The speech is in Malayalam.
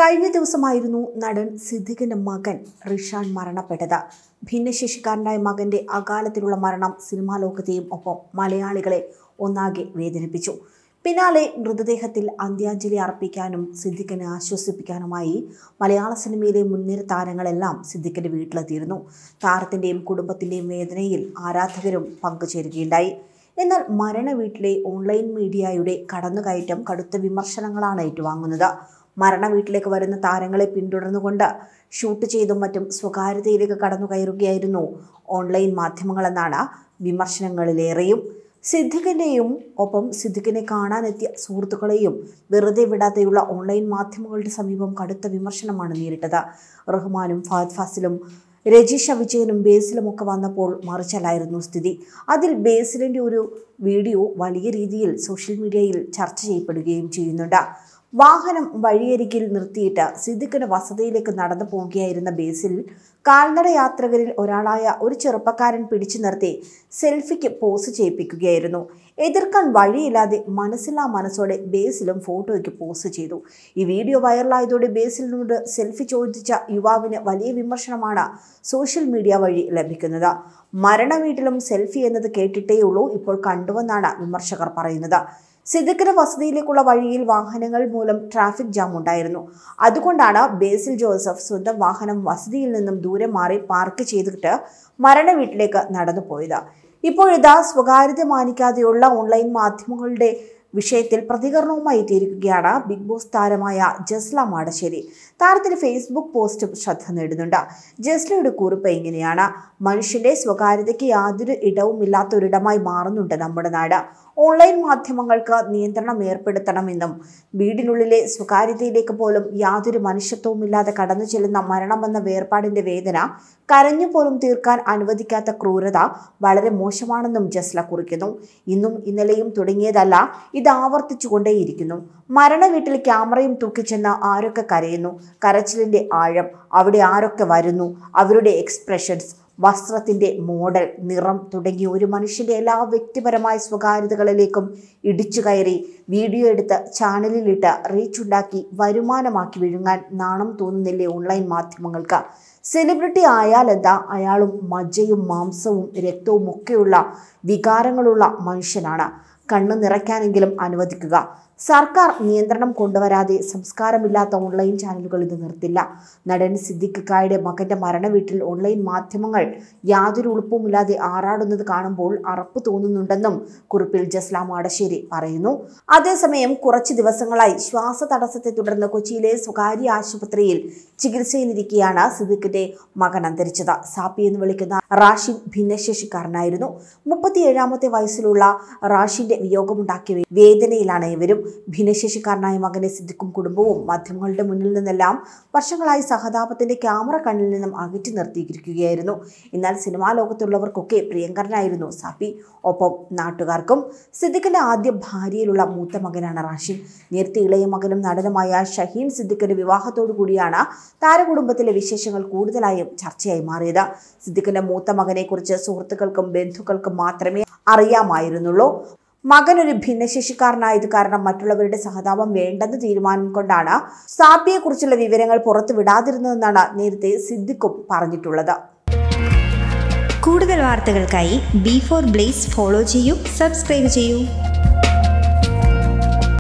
കഴിഞ്ഞ ദിവസമായിരുന്നു നടൻ സിദ്ദിഖിന്റെ മകൻ റിഷാൻ മരണപ്പെട്ടത്. ഭിന്നശേഷിക്കാരനായ മകന്റെ അകാലത്തിലുള്ള മരണം സിനിമാ ലോകത്തെയും ഒപ്പം മലയാളികളെ ഒന്നാകെ വേദനിപ്പിച്ചു. പിന്നാലെ മൃതദേഹത്തിൽ അന്ത്യാഞ്ജലി അർപ്പിക്കാനും സിദ്ദിഖിനെ ആശ്വസിപ്പിക്കാനുമായി മലയാള സിനിമയിലെ മുൻനിര താരങ്ങളെല്ലാം സിദ്ദിഖിന്റെ വീട്ടിലെത്തിയിരുന്നു. താരത്തിന്റെയും കുടുംബത്തിന്റെയും വേദനയിൽ ആരാധകരും പങ്കുചേരുകയുണ്ടായി. എന്നാൽ മരണ വീട്ടിലെ ഓൺലൈൻ മീഡിയയുടെ കടന്നുകയറ്റം കടുത്ത വിമർശനങ്ങളാണ് ഏറ്റുവാങ്ങുന്നത്. മരണ വീട്ടിലേക്ക് വരുന്ന താരങ്ങളെ പിന്തുടർന്നുകൊണ്ട് ഷൂട്ട് ചെയ്തും മറ്റും സ്വകാര്യതയിലേക്ക് കടന്നു കയറുകയായിരുന്നു ഓൺലൈൻ മാധ്യമങ്ങളെന്നാണ് വിമർശനങ്ങളിലേറെയും. സിദ്ദിഖിൻ്റെയും ഒപ്പം സിദ്ദിഖിനെ കാണാനെത്തിയ സുഹൃത്തുക്കളെയും വെറുതെ വിടാതെയുള്ള ഓൺലൈൻ മാധ്യമങ്ങളുടെ സമീപം കടുത്ത വിമർശനമാണ് നേരിട്ടത്. റഹ്മാനും ഫഹദ് ഫാസിലും രജിഷ വിജയനും ബേസിലും ഒക്കെ വന്നപ്പോൾ മറിച്ചല്ലായിരുന്നു സ്ഥിതി. അതിൽ ബേസിലിൻ്റെ ഒരു വീഡിയോ വലിയ രീതിയിൽ സോഷ്യൽ മീഡിയയിൽ ചർച്ച ചെയ്യപ്പെടുകയും ചെയ്യുന്നുണ്ട്. വാഹനം വഴിയരികിൽ നിർത്തിയിട്ട് സിദ്ദിഖിന്റെ വസതിയിലേക്ക് നടന്നു പോവുകയായിരുന്ന ബേസിൽ കാൽനട യാത്രികരിൽ ഒരാളായ ഒരു ചെറുപ്പക്കാരൻ പിടിച്ചു നിർത്തി സെൽഫിക്ക് പോസ് ചെയ്യിപ്പിക്കുകയായിരുന്നു. എതിർക്കാൻ വഴിയില്ലാതെ മനസ്സില്ലാ മനസ്സോടെ ബേസിലും ഫോട്ടോയ്ക്ക് പോസ് ചെയ്തു. ഈ വീഡിയോ വൈറലായതോടെ ബേസിലിനോട് സെൽഫി ചോദിച്ച യുവാവിന് വലിയ വിമർശനമാണ് സോഷ്യൽ മീഡിയ വഴി ലഭിക്കുന്നത്. മരണ വീട്ടിലും സെൽഫി എന്നത് കേട്ടിട്ടേയുള്ളൂ, ഇപ്പോൾ കണ്ടുവെന്നാണ് വിമർശകർ പറയുന്നത്. സിദ്ദിഖിന്റെ വസതിയിലേക്കുള്ള വഴിയിൽ വാഹനങ്ങൾ മൂലം ട്രാഫിക് ജാം ഉണ്ടായിരുന്നു. അതുകൊണ്ടാണ് ബേസിൽ ജോസഫ് സ്വന്തം വാഹനം വസതിയിൽ നിന്നും ദൂരെ മാറി പാർക്ക് ചെയ്തിട്ട് മരണ വീട്ടിലേക്ക് നടന്നു പോയത്. ഇപ്പോഴിതാ സ്വകാര്യത മാനിക്കാതെയുള്ള ഓൺലൈൻ മാധ്യമങ്ങളുടെ വിഷയത്തിൽ പ്രതികരണവുമായി എത്തിയിരിക്കുകയാണ് ബിഗ് ബോസ് താരമായ ജസ്ല മാടശ്ശേരി. താരത്തിന്റെ ഫേസ്ബുക്ക് പോസ്റ്റും ശ്രദ്ധ നേടുന്നുണ്ട്. ജസ്ലയുടെ കുറിപ്പ് ഇങ്ങനെയാണ്: മനുഷ്യന്റെ സ്വകാര്യതയ്ക്ക് യാതൊരു ഇടവുമില്ലാത്ത ഒരിടമായി മാറുന്നുണ്ട് നമ്മുടെ നാട്. ഓൺലൈൻ മാധ്യമങ്ങൾക്ക് നിയന്ത്രണം ഏർപ്പെടുത്തണമെന്നും വീടിനുള്ളിലെ സ്വകാര്യതയിലേക്ക് പോലും യാതൊരു മനുഷ്യത്വവുമില്ലാതെ കടന്നു ചെല്ലുന്ന മരണമെന്ന വേർപാടിന്റെ വേദന കരഞ്ഞു പോലും തീർക്കാൻ അനുവദിക്കാത്ത ക്രൂരത വളരെ മോശമാണെന്നും ജസ്ല കുറിക്കുന്നു. ഇന്നും ഇന്നലെയും തുടങ്ങിയതല്ല, ഇത് ആവർത്തിച്ചുകൊണ്ടേയിരിക്കുന്നു. മരണ വീട്ടിൽ ക്യാമറയും തൂക്കിച്ചെന്ന് ആരൊക്കെ കരയുന്നു, കരച്ചിലിന്റെ ആഴം, അവിടെ ആരൊക്കെ വരുന്നു, അവരുടെ എക്സ്പ്രഷൻസ്, വസ്ത്രത്തിന്റെ മോഡൽ, നിറം തുടങ്ങിയ ഒരു മനുഷ്യന്റെ എല്ലാ വ്യക്തിപരമായ സ്വകാര്യതകളിലേക്കും ഇടിച്ചു കയറി വീഡിയോ എടുത്ത് ചാനലിലിട്ട് റീച്ചുണ്ടാക്കി വരുമാനമാക്കി വിഴുങ്ങാൻ നാണം തോന്നുന്നില്ലേ ഓൺലൈൻ മാധ്യമങ്ങൾക്ക്? സെലിബ്രിറ്റി ആയാലെന്താ, അയാളും മജ്ജയും മാംസവും രക്തവും ഒക്കെയുള്ള വികാരങ്ങളുള്ള മനുഷ്യനാണ്. കണ്ണു നിറയ്ക്കാനെങ്കിലും അനുവദിക്കുക. സർക്കാർ നിയന്ത്രണം കൊണ്ടുവരാതെ സംസ്കാരമില്ലാത്ത ഓൺലൈൻ ചാനലുകൾ ഇത് നിർത്തില്ല. നടൻ സിദ്ദിഖ് കായുടെ മകന്റെ മരണ വീട്ടിൽ ഓൺലൈൻ മാധ്യമങ്ങൾ യാതൊരു ഉളുപ്പുമില്ലാതെ ആറാടുന്നത് കാണുമ്പോൾ അറപ്പ് തോന്നുന്നുണ്ടെന്നും കുറിപ്പിൽ ജസ്ല മാടശ്ശേരി പറയുന്നു. അതേസമയം കുറച്ച് ദിവസങ്ങളായി ശ്വാസതടസ്സത്തെ തുടർന്ന് കൊച്ചിയിലെ സ്വകാര്യ ആശുപത്രിയിൽ ചികിത്സയിലിരിക്കെയാണ് സിദ്ദിഖിന്റെ മകൻ അന്തരിച്ചത്. സാപ്പി എന്ന് വിളിക്കുന്ന റാഷിൻ ഭിന്നശേഷിക്കാരനായിരുന്നു. 37ാമത്തെ വയസ്സിലുള്ള റാഷിന്റെ വിയോഗമുണ്ടാക്കിയ വേദനയിലാണ് ഇവരും. ഭിന്നശേഷിക്കാരനായ മകനെ സിദ്ദിഖും കുടുംബവും മാധ്യമങ്ങളുടെ മുന്നിൽ നിന്നെല്ലാം വർഷങ്ങളായി സഹതാപത്തിന്റെ ക്യാമറ കണ്ണിൽ നിന്നും അകറ്റി നിർത്തിയിരിക്കുകയായിരുന്നു. എന്നാൽ സിനിമാ ലോകത്തുള്ളവർക്കൊക്കെ പ്രിയങ്കരനായിരുന്നു സാപ്പി, ഒപ്പം നാട്ടുകാർക്കും. സിദ്ദിഖിന്റെ ആദ്യ ഭാര്യയിലുള്ള മൂത്ത മകനാണ് റാഷിൻ. നേരത്തെ ഇളയ മകനും നടനുമായ ഷഹീൻ സിദ്ദിഖിന്റെ വിവാഹത്തോടു കൂടിയാണ് താരകുടുംബത്തിലെ വിശേഷങ്ങൾ കൂടുതലായും ചർച്ചയായി മാറിയത്. സിദ്ദിഖിന്റെ മൂത്ത മകനെ കുറിച്ച് സുഹൃത്തുക്കൾക്കും ബന്ധുക്കൾക്കും മാത്രമേ അറിയാമായിരുന്നുള്ളൂ. മകൻ ഒരു ഭിന്നശേഷിക്കാരനായത് കാരണം മറ്റുള്ളവരുടെ സഹതാപം വേണ്ടെന്ന് തീരുമാനം കൊണ്ടാണ് സാപ്പിയെ കുറിച്ചുള്ള വിവരങ്ങൾ പുറത്തു വിടാതിരുന്നതെന്നാണ് നേരത്തെ സിദ്ദിഖും പറഞ്ഞിട്ടുള്ളത്. കൂടുതൽ വാർത്തകൾക്കായി B4 Blaze ഫോളോ ചെയ്യൂ, സബ്സ്ക്രൈബ് ചെയ്യൂ.